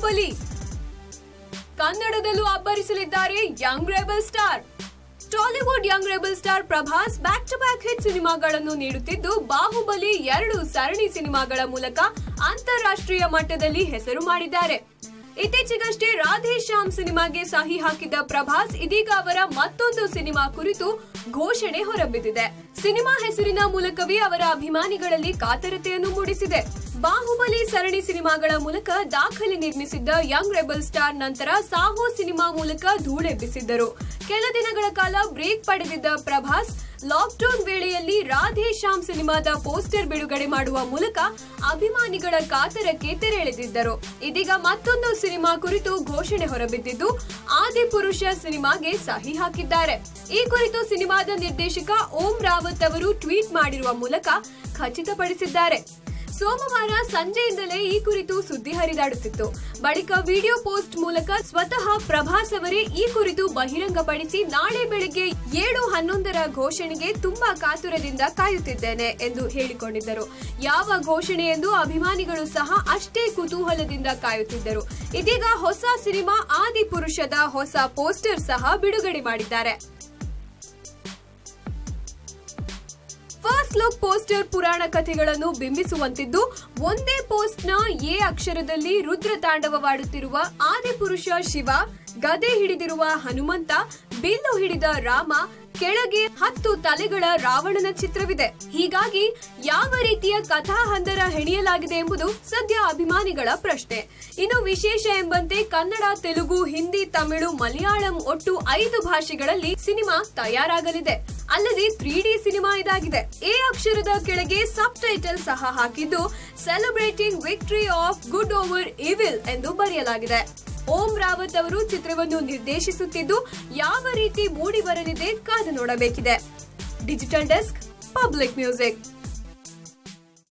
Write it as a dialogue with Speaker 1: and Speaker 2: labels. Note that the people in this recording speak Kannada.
Speaker 1: ಬಾಹುಬಲಿ ಕನ್ನಡದಲ್ಲೂ ಅಬ್ಬರಿಸಲಿದ್ದಾರೆ young rebel star. Tollywood young rebel star Prabhas back to back hit ಸಿನಿಮಾಗಳನ್ನು ನೀಡುತ್ತಿದ್ದು, ಬಾಹುಬಲಿ 2 ಸರಣಿ ಸಿನಿಮಾಗಳ ಮೂಲಕ ಅಂತಾರಾಷ್ಟ್ರೀಯ ಮಟ್ಟದಲ್ಲಿ ಹೆಸರು ಮಾಡಿದ್ದಾರೆ. ಇತ್ತೀಚೆಗಷ್ಟೇ ರಾಧೇ ಶ್ಯಾಮ್ ಸಿನಿಮಾಗೆ ಸಹಿ ಹಾಕಿದ್ದ ಪ್ರಭಾಸ್ ಇದೀಗ ಅವರ ಮತ್ತೊಂದು ಸಿನಿಮಾ ಕುರಿತು ಘೋಷಣೆ ಹೊರಬಿದ್ದಿದೆ. ಸಿನಿಮಾ ಹೆಸರಿನ ಮೂಲಕವೇ ಅವರ ಅಭಿಮಾನಿಗಳಲ್ಲಿ ಕಾತರತೆಯನ್ನು ಮೂಡಿಸಿದೆ. ಬಾಹುಬಲಿ ಸರಣಿ ಸಿನಿಮಾಗಳ ಮೂಲಕ ದಾಖಲೆ ನಿರ್ಮಿಸಿದ್ದ ಯಂಗ್ ರೆಬಲ್ ಸ್ಟಾರ್ ನಂತರ ಸಾಹೋ ಸಿನಿಮಾ ಮೂಲಕ ಧೂಳೆಬ್ಬಿಸಿದ್ದರು. ಕೆಲ ದಿನಗಳ ಕಾಲ ಬ್ರೇಕ್ ಪಡೆದಿದ್ದ ಪ್ರಭಾಸ್ ಲಾಕ್ಡೌನ್ ವೇಳೆಯಲ್ಲಿ ರಾಧೇ ಶ್ಯಾಮ್ ಸಿನಿಮಾದ ಪೋಸ್ಟರ್ ಬಿಡುಗಡೆ ಮಾಡುವ ಮೂಲಕ ಅಭಿಮಾನಿಗಳ ಕಾತರಕ್ಕೆ ತೆರೆ ಎಳೆದಿದ್ದರು. ಇದೀಗ ಮತ್ತೊಂದು ಸಿನಿಮಾ ಕುರಿತು ಘೋಷಣೆ ಹೊರಬಿದ್ದಿದ್ದು, ಆದಿಪುರುಷ ಸಿನಿಮಾಗೆ ಸಹಿ ಹಾಕಿದ್ದಾರೆ. ಈ ಕುರಿತು ಸಿನಿಮಾದ ನಿರ್ದೇಶಕ ಓಂ ರಾವತ್ ಅವರು ಟ್ವೀಟ್ ಮಾಡಿರುವ ಮೂಲಕ ಖಚಿತಪಡಿಸಿದ್ದಾರೆ. ಸೋಮವಾರ ಸಂಜೆಯಿಂದಲೇ ಈ ಕುರಿತು ಸುದ್ದಿ ಹರಿದಾಡುತ್ತಿತ್ತು. ಬಳಿಕ ವಿಡಿಯೋ ಪೋಸ್ಟ್ ಮೂಲಕ ಸ್ವತಃ ಪ್ರಭಾಸ್ ಅವರೇ ಈ ಕುರಿತು ಬಹಿರಂಗಪಡಿಸಿ ನಾಳೆ ಬೆಳಗ್ಗೆ 7:11 ಘೋಷಣೆಗೆ ತುಂಬಾ ಕಾತುರದಿಂದ ಕಾಯುತ್ತಿದ್ದೇನೆ ಎಂದು ಹೇಳಿಕೊಂಡಿದ್ದರು. ಯಾವ ಘೋಷಣೆ ಎಂದು ಅಭಿಮಾನಿಗಳು ಸಹ ಅಷ್ಟೇ ಕುತೂಹಲದಿಂದ ಕಾಯುತ್ತಿದ್ದರು. ಇದೀಗ ಹೊಸ ಸಿನಿಮಾ ಆದಿಪುರುಷದ ಹೊಸ ಪೋಸ್ಟರ್ ಸಹ ಬಿಡುಗಡೆ ಮಾಡಿದ್ದಾರೆ. ಫಸ್ಟ್ ಲುಕ್ ಪೋಸ್ಟರ್ ಪುರಾಣ ಕಥೆಗಳನ್ನು ಬಿಂಬಿಸುವಂತಿದ್ದು, ಒಂದೇ ಪೋಸ್ಟ್ನ ಎ ಅಕ್ಷರದಲ್ಲಿ ರುದ್ರ ತಾಂಡವವಾಡುತ್ತಿರುವ ಆದಿಪುರುಷ ಶಿವ, ಗದೆ ಹಿಡಿದಿರುವ ಹನುಮಂತ, ಬಿಲ್ಲು ಹಿಡಿದ ರಾಮ, ಕೆಳಗೆ 10 ತಲೆಗಳ ರಾವಣನ ಚಿತ್ರವಿದೆ. ಹೀಗಾಗಿ ಯಾವ ರೀತಿಯ ಕಥಾ ಹಂದರ ಹೆಣೆಯಲಾಗಿದೆ ಎಂಬುದು ಸದ್ಯ ಅಭಿಮಾನಿಗಳ ಪ್ರಶ್ನೆ. ಇನ್ನು ವಿಶೇಷ ಎಂಬಂತೆ ಕನ್ನಡ, ತೆಲುಗು, ಹಿಂದಿ, ತಮಿಳು, ಮಲಯಾಳಂ ಒಟ್ಟು 5 ಭಾಷೆಗಳಲ್ಲಿ ಸಿನಿಮಾ ತಯಾರಾಗಲಿದೆ. ಅಲ್ಲದೆ 3D ಸಿನಿಮಾ ಇದಾಗಿದೆ. ಎ ಅಕ್ಷರದ ಕೆಳಗೆ ಸಬ್ ಟೈಟಲ್ ಸಹ ಹಾಕಿದ್ದು, celebrating victory of good over evil ಎಂದು ಬರೆಯಲಾಗಿದೆ. ಓಂ ರಾವತ್ ಅವರು ಚಿತ್ರವನ್ನು ನಿರ್ದೇಶಿಸುತ್ತಿದ್ದು, ಯಾವ ರೀತಿ ಮೂಡಿ ಬರಲಿದೆ ಕಾದು ನೋಡಬೇಕಿದೆ. Digital desk, public music.